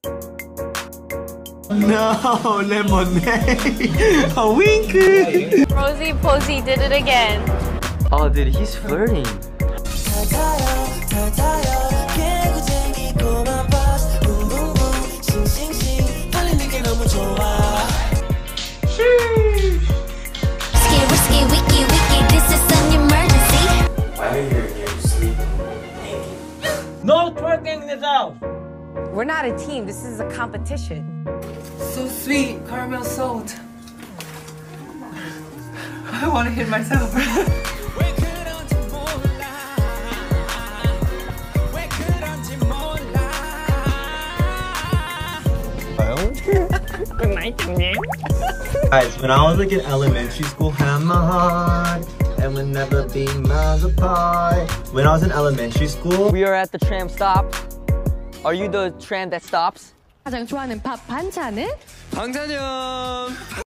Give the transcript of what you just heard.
No, lemonade. A wink. Rosie Posey did it again. Oh, dude, he's flirting. Risky, wiki, this is an emergency. Why are you here? You're sleeping. No twerking in this house. We're not a team. This is a competition. So sweet, caramel salt. I want to hit myself. Good night, man. Guys, when I was like in elementary school, hammer hard and we'll never be miles apart. When I was in elementary school, We are at the tram stop. Are you the tram that stops? 가장 좋아하는 밥 반찬은? 방탄용.